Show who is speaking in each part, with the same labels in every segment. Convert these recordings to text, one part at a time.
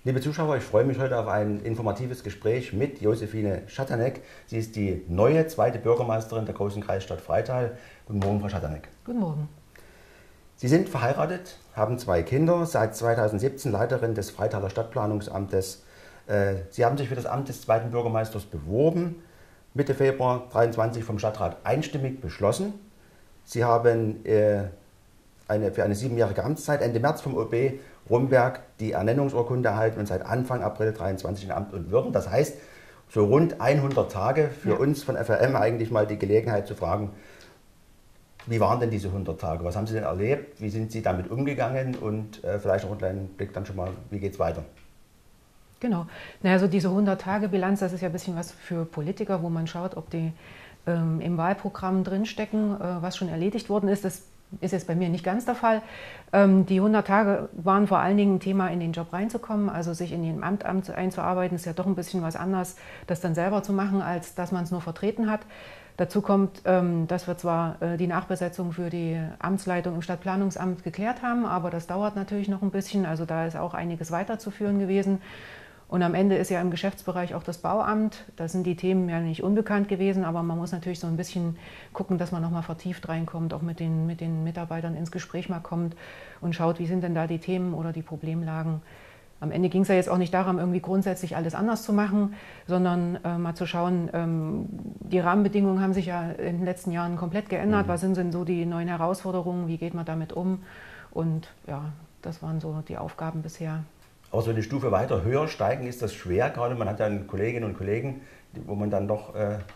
Speaker 1: Liebe Zuschauer, ich freue mich heute auf ein informatives Gespräch mit Josephine Schatanek. Sie ist die neue zweite Bürgermeisterin der großen Kreisstadt Freital. Guten Morgen, Frau Schatanek.
Speaker 2: Guten Morgen.
Speaker 1: Sie sind verheiratet, haben 2 Kinder, seit 2017 Leiterin des Freitaler Stadtplanungsamtes. Sie haben sich für das Amt des zweiten Bürgermeisters beworben, Mitte Februar 2023 vom Stadtrat einstimmig beschlossen. Sie haben für eine 7-jährige Amtszeit Ende März vom OB Rumberg die Ernennungsurkunde erhalten und seit Anfang April 2023 in Amt und Würden. Das heißt, so rund 100 Tage für uns von FRM eigentlich mal die Gelegenheit zu fragen, wie waren denn diese 100 Tage? Was haben Sie denn erlebt? Wie sind Sie damit umgegangen? Und vielleicht auch einen kleinen Blick dann schon mal, wie geht es weiter?
Speaker 2: Genau. Naja, so diese 100-Tage-Bilanz, das ist ja ein bisschen was für Politiker, wo man schaut, ob die im Wahlprogramm drinstecken, was schon erledigt worden ist. Das ist jetzt bei mir nicht ganz der Fall. Die 100 Tage waren vor allen Dingen ein Thema, in den Job reinzukommen, also sich in den Amt einzuarbeiten. Ist ja doch ein bisschen was anderes, das dann selber zu machen, als dass man es nur vertreten hat. Dazu kommt, dass wir zwar die Nachbesetzung für die Amtsleitung im Stadtplanungsamt geklärt haben, aber das dauert natürlich noch ein bisschen. Also da ist auch einiges weiterzuführen gewesen. Und am Ende ist ja im Geschäftsbereich auch das Bauamt. Da sind die Themen ja nicht unbekannt gewesen, aber man muss natürlich so ein bisschen gucken, dass man nochmal vertieft reinkommt, auch mit den Mitarbeitern ins Gespräch mal kommt und schaut, wie sind denn da die Themen oder die Problemlagen. Am Ende ging es ja jetzt auch nicht darum, irgendwie grundsätzlich alles anders zu machen, sondern mal zu schauen, die Rahmenbedingungen haben sich ja in den letzten Jahren komplett geändert. Was sind denn so die neuen Herausforderungen, wie geht man damit um? Und ja, das waren so die Aufgaben bisher.
Speaker 1: Aber so eine Stufe weiter, höher steigen, ist das schwer gerade? Man hat ja Kolleginnen und Kollegen, wo man dann doch...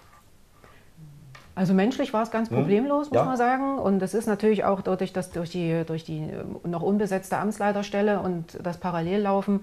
Speaker 2: Also menschlich war es ganz problemlos, muss man sagen. Und es ist natürlich auch durch die noch unbesetzte Amtsleiterstelle und das Parallellaufen,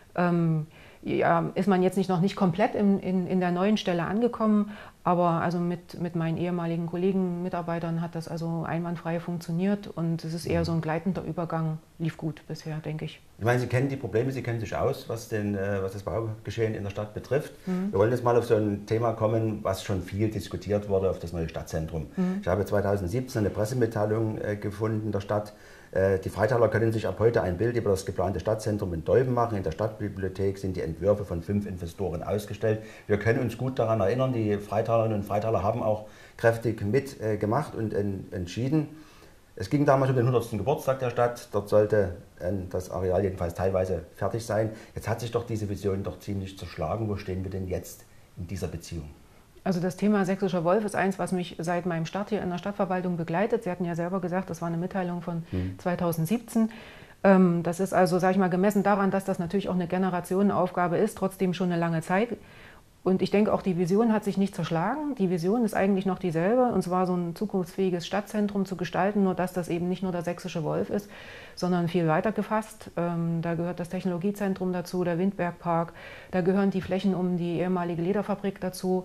Speaker 2: ist man jetzt noch nicht komplett in der neuen Stelle angekommen. Aber also mit meinen ehemaligen Kollegen, Mitarbeitern hat das also einwandfrei funktioniert. Und es ist eher so ein gleitender Übergang, lief gut bisher, denke ich.
Speaker 1: Ich meine, Sie kennen die Probleme, Sie kennen sich aus, was das Baugeschehen in der Stadt betrifft. Wir wollen jetzt mal auf so ein Thema kommen, was schon viel diskutiert wurde, auf das neue Stadtzentrum. Ich habe 2017 eine Pressemitteilung gefunden der Stadt. Die Freitaler können sich ab heute ein Bild über das geplante Stadtzentrum in Dolben machen. In der Stadtbibliothek sind die Entwürfe von 5 Investoren ausgestellt. Wir können uns gut daran erinnern, die Freitalerinnen und Freitaler haben auch kräftig mitgemacht und entschieden. Es ging damals um den 100. Geburtstag der Stadt. Dort sollte das Areal jedenfalls teilweise fertig sein. Jetzt hat sich doch diese Vision doch ziemlich zerschlagen. Wo stehen wir denn jetzt in dieser Beziehung?
Speaker 2: Also das Thema Sächsischer Wolf ist eins, was mich seit meinem Start hier in der Stadtverwaltung begleitet. Sie hatten ja selber gesagt, das war eine Mitteilung von 2017. Das ist also, sage ich mal, gemessen daran, dass das natürlich auch eine Generationenaufgabe ist, trotzdem schon eine lange Zeit. Und ich denke auch, die Vision hat sich nicht zerschlagen. Die Vision ist eigentlich noch dieselbe, und zwar so ein zukunftsfähiges Stadtzentrum zu gestalten, nur dass das eben nicht nur der Sächsische Wolf ist, sondern viel weiter gefasst. Da gehört das Technologiezentrum dazu, der Windbergpark, da gehören die Flächen um die ehemalige Lederfabrik dazu.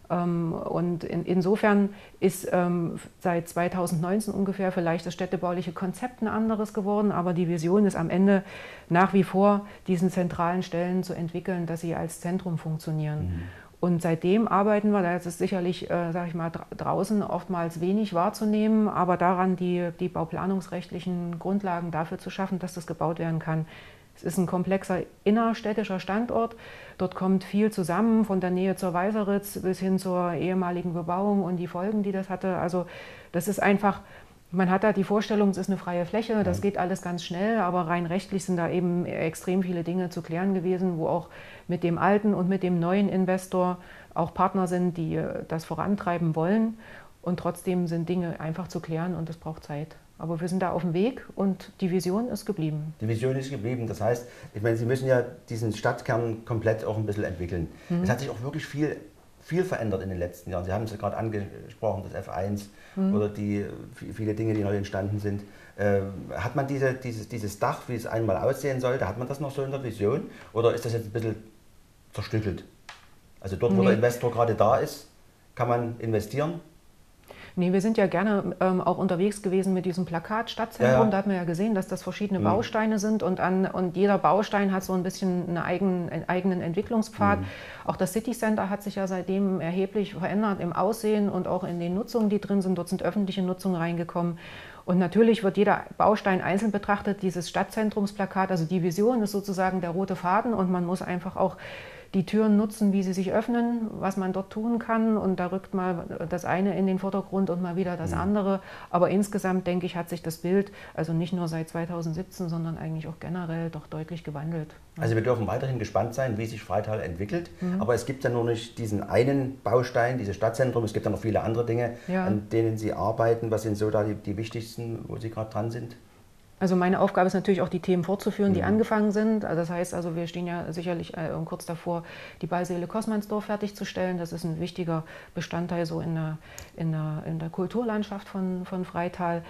Speaker 2: Und insofern ist seit 2019 ungefähr vielleicht das städtebauliche Konzept ein anderes geworden, aber die Vision ist am Ende nach wie vor, diesen zentralen Stellen zu entwickeln, dass sie als Zentrum funktionieren. Und seitdem arbeiten wir, da ist es sicherlich, sage ich mal, draußen oftmals wenig wahrzunehmen, aber daran, die bauplanungsrechtlichen Grundlagen dafür zu schaffen, dass das gebaut werden kann. Es ist ein komplexer innerstädtischer Standort. Dort kommt viel zusammen, von der Nähe zur Weißeritz bis hin zur ehemaligen Bebauung und die Folgen, die das hatte. Also das ist einfach, man hat da die Vorstellung, es ist eine freie Fläche, das geht alles ganz schnell, aber rein rechtlich sind da eben extrem viele Dinge zu klären gewesen, wo auch mit dem alten und mit dem neuen Investor auch Partner sind, die das vorantreiben wollen. Und trotzdem sind Dinge einfach zu klären und es braucht Zeit. Aber wir sind da auf dem Weg und die Vision ist geblieben.
Speaker 1: Die Vision ist geblieben. Das heißt, ich meine, Sie müssen ja diesen Stadtkern komplett auch ein bisschen entwickeln. Es hat sich auch wirklich viel verändert in den letzten Jahren. Sie haben es ja gerade angesprochen, das F1 oder die viele Dinge, die neu entstanden sind. Hat man dieses Dach, wie es einmal aussehen sollte, hat man das noch so in der Vision? Oder ist das jetzt ein bisschen zerstückelt? Also dort, wo der Investor gerade da ist, kann man investieren?
Speaker 2: Nee, wir sind ja gerne auch unterwegs gewesen mit diesem Plakat Stadtzentrum.
Speaker 1: Ja.
Speaker 2: Da hat man ja gesehen, dass das verschiedene Bausteine sind und jeder Baustein hat so ein bisschen einen eigenen Entwicklungspfad. Auch das City Center hat sich ja seitdem erheblich verändert im Aussehen und auch in den Nutzungen, die drin sind. Dort sind öffentliche Nutzungen reingekommen. Und natürlich wird jeder Baustein einzeln betrachtet. Dieses Stadtzentrumsplakat, also die Vision ist sozusagen der rote Faden und man muss einfach auch die Türen nutzen, wie sie sich öffnen, was man dort tun kann. Und da rückt mal das eine in den Vordergrund und mal wieder das andere. Aber insgesamt, denke ich, hat sich das Bild, also nicht nur seit 2017, sondern eigentlich auch generell doch deutlich gewandelt.
Speaker 1: Also wir dürfen weiterhin gespannt sein, wie sich Freital entwickelt. Aber es gibt ja nur nicht diesen einen Baustein, dieses Stadtzentrum. Es gibt ja noch viele andere Dinge, an denen Sie arbeiten. Was sind so da die wichtigsten, wo Sie gerade dran sind?
Speaker 2: Also meine Aufgabe ist natürlich auch, die Themen fortzuführen, die angefangen sind. Also das heißt, also wir stehen ja sicherlich kurz davor, die Ballsäle Kosmansdorf fertigzustellen. Das ist ein wichtiger Bestandteil so in der Kulturlandschaft von Freital.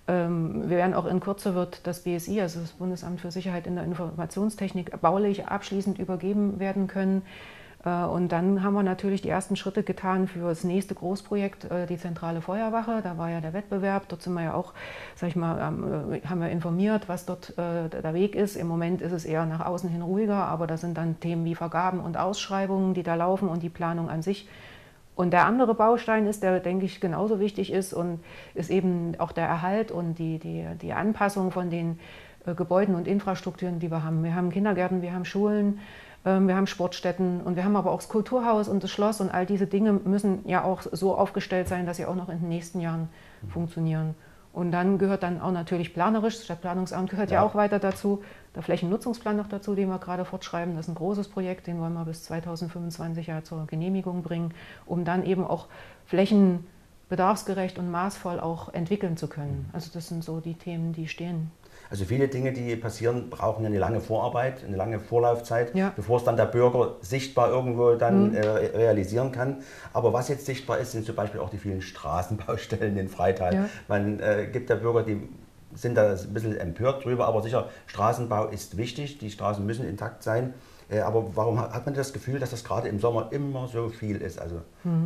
Speaker 2: Wir werden auch in Kürze wird das BSI, also das Bundesamt für Sicherheit in der Informationstechnik, baulich abschließend übergeben werden können. Und dann haben wir natürlich die ersten Schritte getan für das nächste Großprojekt, die zentrale Feuerwache. Da war ja der Wettbewerb, dort sind wir ja auch, sag ich mal, haben wir informiert, was dort der Weg ist. Im Moment ist es eher nach außen hin ruhiger, aber das sind dann Themen wie Vergaben und Ausschreibungen, die da laufen und die Planung an sich. Und der andere Baustein ist, der, denke ich, genauso wichtig ist und ist eben auch der Erhalt und die Anpassung von den Gebäuden und Infrastrukturen, die wir haben. Wir haben Kindergärten, wir haben Schulen, wir haben Sportstätten und wir haben aber auch das Kulturhaus und das Schloss und all diese Dinge müssen ja auch so aufgestellt sein, dass sie auch noch in den nächsten Jahren funktionieren. Und dann gehört dann auch natürlich planerisch, das Stadtplanungsamt gehört ja auch weiter dazu, der Flächennutzungsplan noch dazu, den wir gerade fortschreiben. Das ist ein großes Projekt, den wollen wir bis 2025 ja zur Genehmigung bringen, um dann eben auch Flächen bedarfsgerecht und maßvoll auch entwickeln zu können. Also das sind so die Themen, die stehen.
Speaker 1: Also viele Dinge, die passieren, brauchen eine lange Vorarbeit, eine lange Vorlaufzeit, bevor es dann der Bürger sichtbar irgendwo dann realisieren kann. Aber was jetzt sichtbar ist, sind zum Beispiel auch die vielen Straßenbaustellen in Freital. Ja. Man gibt der Bürger, die sind da ein bisschen empört drüber, aber sicher, Straßenbau ist wichtig, die Straßen müssen intakt sein. Aber warum hat man das Gefühl, dass das gerade im Sommer immer so viel ist? Also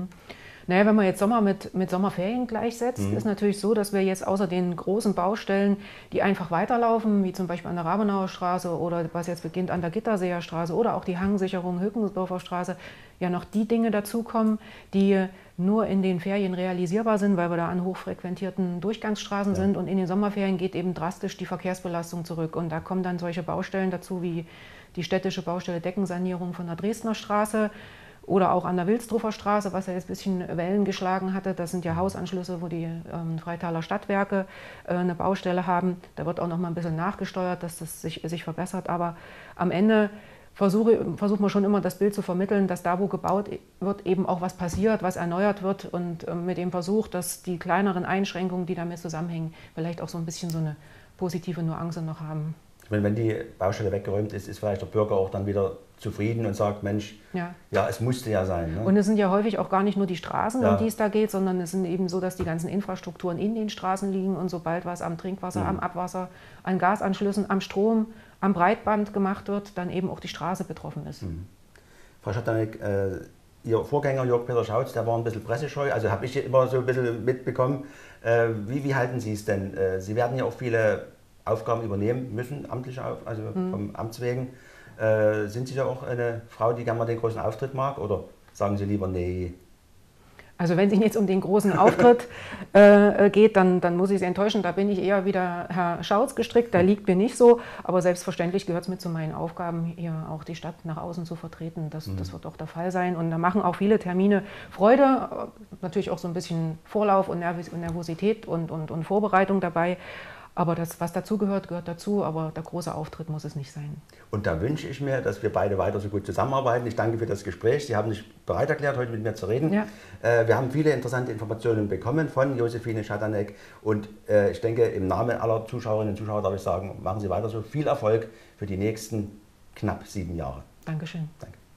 Speaker 2: Naja, wenn man jetzt Sommer mit Sommerferien gleichsetzt, ist natürlich so, dass wir jetzt außer den großen Baustellen, die einfach weiterlaufen, wie zum Beispiel an der Rabenauer Straße oder was jetzt beginnt an der Gitterseer Straße oder auch die Hangsicherung Hückensdorfer Straße, ja noch die Dinge dazukommen, die nur in den Ferien realisierbar sind, weil wir da an hochfrequentierten Durchgangsstraßen sind. Und in den Sommerferien geht eben drastisch die Verkehrsbelastung zurück. Und da kommen dann solche Baustellen dazu wie die städtische Baustelle Deckensanierung von der Dresdner Straße, oder auch an der Wilsdruffer Straße, was ja jetzt ein bisschen Wellen geschlagen hatte. Das sind ja Hausanschlüsse, wo die Freitaler Stadtwerke eine Baustelle haben. Da wird auch noch mal ein bisschen nachgesteuert, dass das sich verbessert. Aber am Ende versucht man schon immer das Bild zu vermitteln, dass da, wo gebaut wird, eben auch was passiert, was erneuert wird. Und mit dem Versuch, dass die kleineren Einschränkungen, die damit zusammenhängen, vielleicht auch so ein bisschen so eine positive Nuance noch haben.
Speaker 1: Wenn die Baustelle weggeräumt ist, ist vielleicht der Bürger auch dann wieder zufrieden und sagt, Mensch, ja es musste ja sein. Ne?
Speaker 2: Und es sind ja häufig auch gar nicht nur die Straßen, um die es da geht, sondern es sind eben so, dass die ganzen Infrastrukturen in den Straßen liegen und sobald was am Trinkwasser, am Abwasser, an Gasanschlüssen, am Strom, am Breitband gemacht wird, dann eben auch die Straße betroffen ist.
Speaker 1: Frau Schatanek, Ihr Vorgänger Jörg-Peter Schautz, der war ein bisschen pressescheu, also habe ich immer so ein bisschen mitbekommen. Wie halten Sie es denn? Sie werden ja auch viele Aufgaben übernehmen müssen, amtliche, also vom Amts wegen. Sind Sie da auch eine Frau, die gerne mal den großen Auftritt mag, oder sagen Sie lieber nee?
Speaker 2: Also wenn es jetzt um den großen Auftritt geht, dann muss ich Sie enttäuschen. Da bin ich eher wieder Herr Schautz gestrickt, da liegt mir nicht so. Aber selbstverständlich gehört es mit zu meinen Aufgaben, hier auch die Stadt nach außen zu vertreten. Das wird auch der Fall sein. Und da machen auch viele Termine Freude, natürlich auch so ein bisschen Vorlauf und Nervosität und Vorbereitung dabei. Aber das, was dazugehört, gehört dazu, aber der große Auftritt muss es nicht sein.
Speaker 1: Und da wünsche ich mir, dass wir beide weiter so gut zusammenarbeiten. Ich danke für das Gespräch. Sie haben sich bereit erklärt, heute mit mir zu reden. Ja. Wir haben viele interessante Informationen bekommen von Josephine Schatanek. Und ich denke, im Namen aller Zuschauerinnen und Zuschauer darf ich sagen, machen Sie weiter so. Viel Erfolg für die nächsten knapp 7 Jahre.
Speaker 2: Dankeschön.
Speaker 1: Danke.